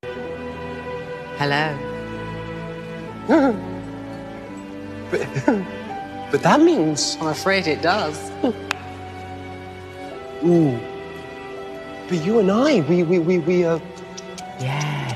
Hello. But that means... I'm afraid it does. Ooh. But you and I, we Yes.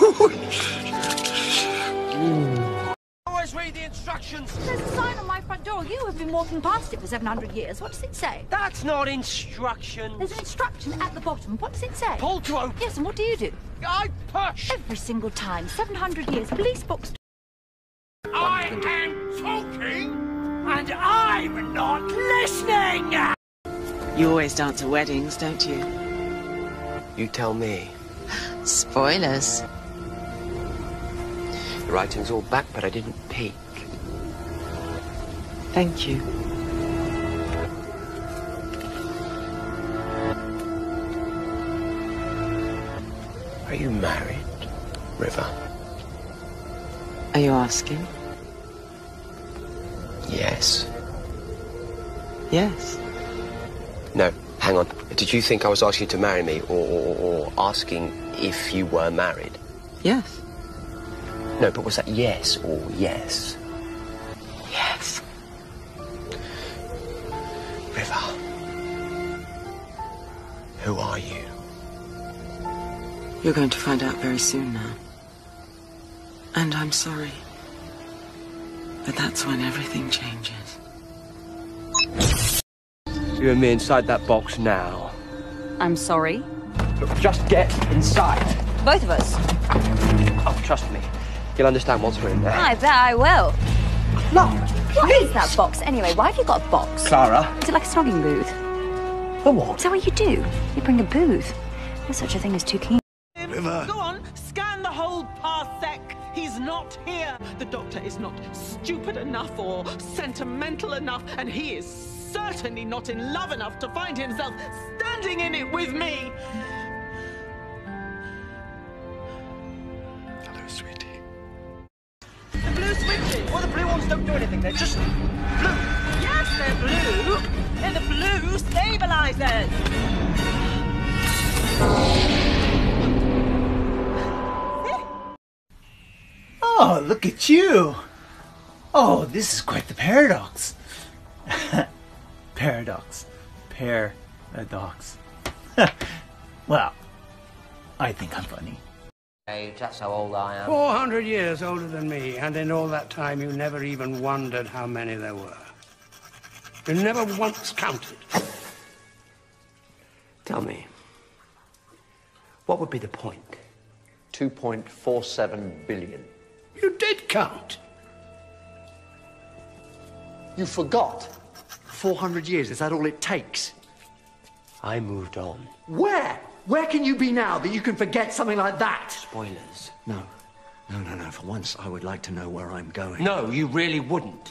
Always read the instructions. There's a sign on my front door. You have been walking past it for 700 years. What does it say? That's not instructions. There's an instruction at the bottom. What does it say? Pull to open. Yes, and what do you do? I push. Every single time. 700 years. Police books. I am talking, and I'm not listening. You always dance at weddings, don't you? You tell me. Spoilers. The writing's all back, but I didn't peek. Thank you. Are you married, River? Are you asking? Yes. Yes. No, hang on. Did you think I was asking you to marry me, or asking if you were married? Yes. No, but was that yes or yes? Yes. River, who are you? You're going to find out very soon now. And I'm sorry. But that's when everything changes. You and me inside that box now. I'm sorry. Look, just get inside. Both of us. Oh, trust me. You'll understand once we're in there. I bet I will. No, What is that box anyway? Why have you got a box? Clara. Is it like a snogging booth? The what? Is that what you do? You bring a booth. There's such a thing as too keen. River. Go on, scan the whole parsec. He's not here. The doctor is not stupid enough or sentimental enough, and he is certainly not in love enough to find himself standing in it with me. Hello, sweetie. The blue switches. Well, the blue ones don't do anything. They're just blue. Yes, they're blue. They're the blue stabilizers. Oh, look at you! Oh, this is quite the paradox. Paradox. Paradox. Well, I think I'm funny. Age, that's how old I am. 400 years older than me, and in all that time you never even wondered how many there were. You never once counted. Tell me, what would be the point? 2.47 billion. You did count. You forgot? 400 years, is that all it takes? I moved on. Where? Where can you be now that you can forget something like that? Spoilers. No. No. For once, I would like to know where I'm going. No, you really wouldn't.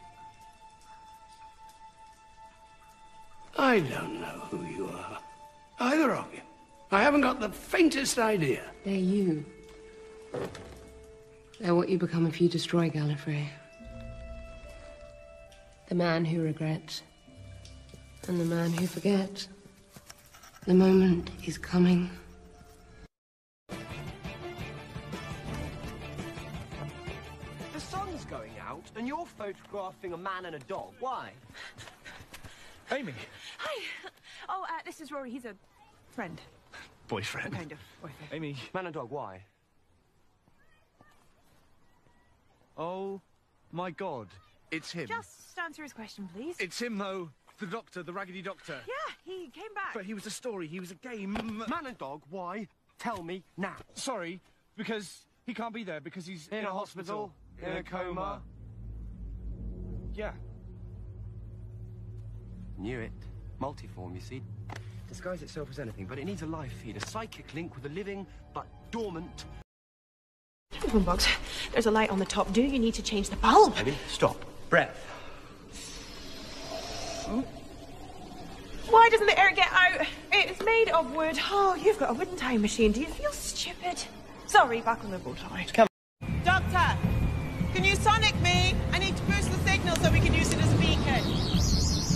I don't know who you are. Either of you. I haven't got the faintest idea. They're you. They're what you become if you destroy Gallifrey. The man who regrets. And the man who forgets. The moment is coming. The sun's going out, and you're photographing a man and a dog. Why? Amy. Hi. Oh, this is Rory. He's a friend. Boyfriend. Kind of boyfriend. Amy. Man and dog, why? Oh, my God. It's him. Just answer his question, please. It's him, though. The doctor, the raggedy doctor. Yeah, he came back. But he was a story. He was a game. Man and dog, why? Tell me now. Sorry, because he can't be there because he's In a hospital, in a coma. Yeah. Knew it. Multiform, you see. Disguise itself as anything, but it needs a live feed, a psychic link with a living but dormant. Telephone box. There's a light on the top. Do you need to change the bulb? Amy, stop. Breath. Why doesn't the air get out? It's made of wood. Oh, you've got a wooden time machine. Do you feel stupid? Sorry, back on the boat. All right. Come. Doctor, can you sonic me? I need to boost the signal so we can use it as a beacon.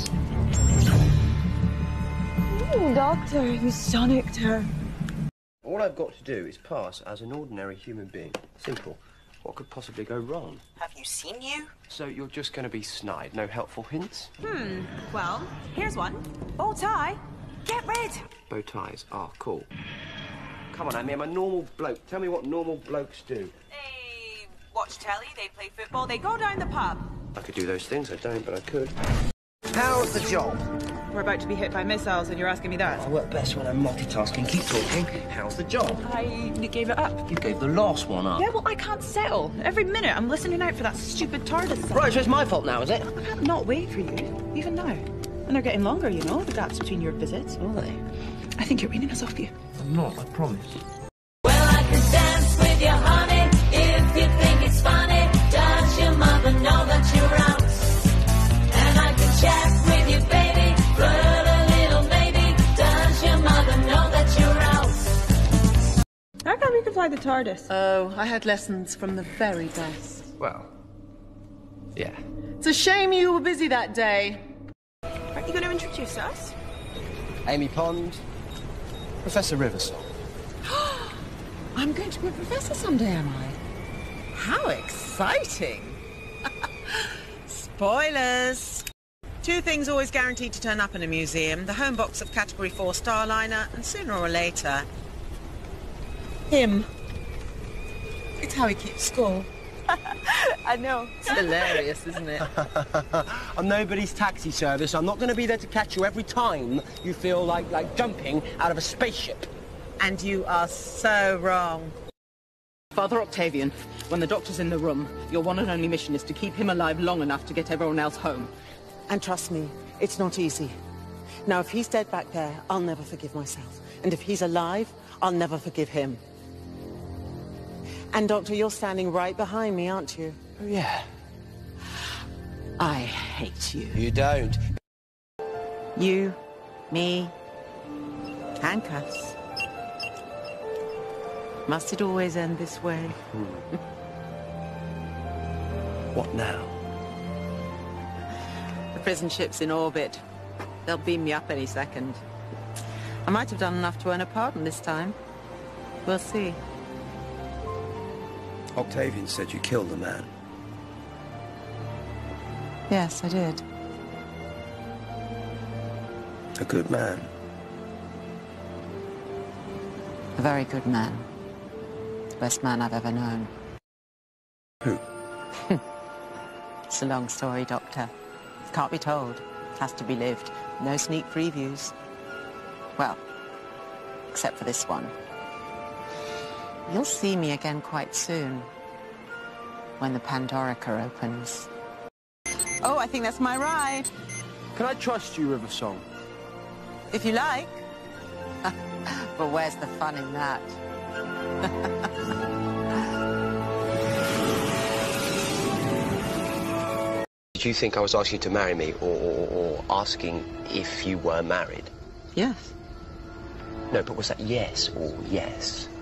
Ooh, Doctor, you sonicked her. All I've got to do is pass as an ordinary human being. Simple. What could possibly go wrong? Have you seen you? So you're just going to be snide? No helpful hints? Well, here's one. Bow tie. Get rid. Bow ties. Ah, cool. Come on, Amy, I'm a normal bloke. Tell me what normal blokes do. They watch telly, they play football, they go down the pub. I could do those things. I don't, but I could. How's the job? We're about to be hit by missiles and you're asking me that? I work best when I'm multitasking. Keep talking. How's the job? I gave it up. You gave the last one up. Yeah, well, I can't settle. Every minute I'm listening out for that stupid TARDIS sound. Right, so it's my fault now, is it? I can't not wait for you, even now. And they're getting longer, you know, the gaps between your visits. Are they? I think you're reading us off you. I'm not, I promise. Well, I can dance with your honey if you think it's funny. Does your mother know that you're out? And I can chat with you, baby. Flirt a little, maybe. Does your mother know that you're out? How come you can fly the TARDIS? Oh, I had lessons from the very best. Well, yeah. It's a shame you were busy that day. Aren't you going to introduce us? Amy Pond, Professor Riversong. I'm going to be a professor someday, am I? How exciting! Spoilers! Two things always guaranteed to turn up in a museum. The home box of Category 4 Starliner, and sooner or later... him. It's how he keeps score. I know. It's hilarious, isn't it? I'm nobody's taxi service. I'm not going to be there to catch you every time you feel like jumping out of a spaceship. And you are so wrong. Father Octavian, when the doctor's in the room, your one and only mission is to keep him alive long enough to get everyone else home. And trust me, it's not easy. Now, if he's dead back there, I'll never forgive myself. And if he's alive, I'll never forgive him. And, Doctor, you're standing right behind me, aren't you? Oh, yeah. I hate you. You don't. You, me, handcuffs. Must it always end this way? What now? The prison ship's in orbit. They'll beam me up any second. I might have done enough to earn a pardon this time. We'll see. Octavian said you killed the man. Yes, I did. A good man. A very good man. The best man I've ever known. Who? It's a long story, Doctor. It can't be told. It has to be lived. No sneak previews. Well, except for this one. You'll see me again quite soon. When the Pandorica opens. Oh, I think that's my ride. Can I trust you, Riversong? If you like. But where's the fun in that? Did you think I was asking you to marry me, or asking if you were married? Yes. No, but was that yes or yes?